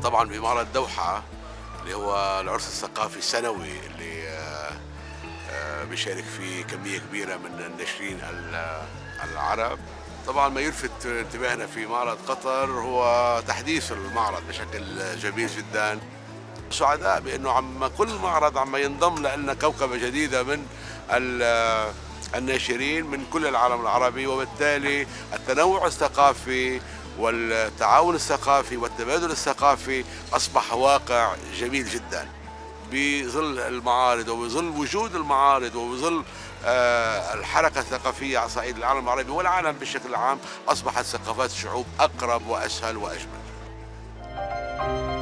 طبعا بإمارة دوحة اللي هو العرس الثقافي السنوي اللي بيشارك فيه كمية كبيرة من الناشرين العرب. طبعا ما يلفت انتباهنا في معرض قطر هو تحديث المعرض بشكل جميل جدا. سعداء بانه كل معرض عم ينضم لنا كوكبة جديدة من الناشرين من كل العالم العربي، وبالتالي التنوع الثقافي والتعاون الثقافي والتبادل الثقافي أصبح واقع جميل جدا بظل المعارض وبظل وجود المعارض وبظل الحركة الثقافية على صعيد العالم العربي والعالم بشكل عام. أصبحت ثقافات الشعوب أقرب وأسهل وأجمل.